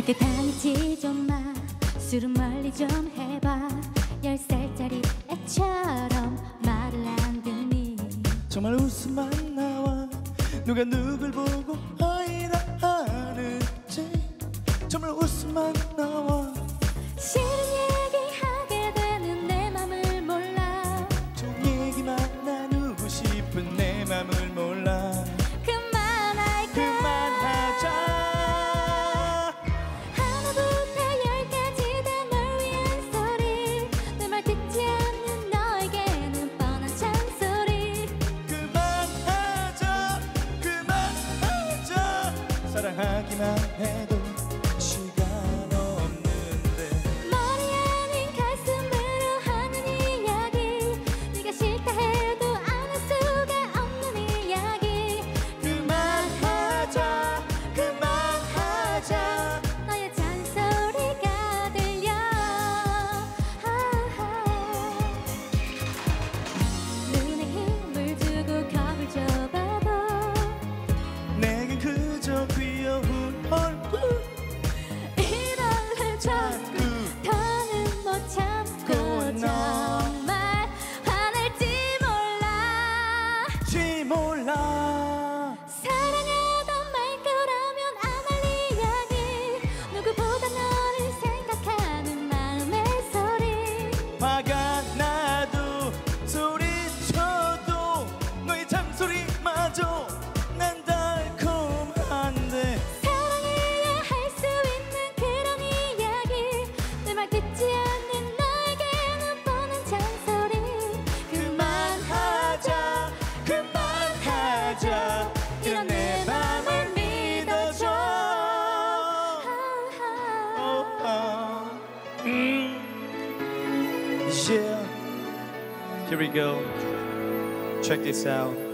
그때 다니지 좀 마. 술은 멀리 좀 해봐. 10살짜리 애처럼 말을 안 듣니. 정말 웃음만 나와. 누가 누굴 보고 아이라 하는지 정말 웃음만 나와. 싫은 얘기하게 되는 내 맘을 몰라. 좋은 얘기만 나누고 싶은 내 맘을 몰라. 그만할까? 그만하자. 하나부터 열까지 다 널 위한 소리. 내 말 듣지 않는 너에게는 뻔한 잔소리. 그만하자. 그만하자. 사랑하기만 해도 시간 없는데. 머리 아닌 가슴으로 하는 이야기. 네가 싫다 해도 안 할 수가 없는 이야기. 그만하자. 그만하자. 너의 잔소리가 들려. 눈에 힘을 주고 겁을 줘봐도 내겐 그저 귀여운 얼굴. 이럴래 자꾸 더는 못 참고 정말 화낼지 몰라. 사랑하던 말 거라면 안 할 이야기. 누구보다 너를 생각하는 마음의 소리. 화가 나도 소리쳐도 너의 잔소리마저 난 달콤한데. 사랑해야 할 수 있는 그런 이야기. 내 말 듣지 않는 너에게는 뻔한 잔소리. 그만하자. 그만하자. 이런 내 맘을 믿어줘. Yeah. Here we go. Check this out.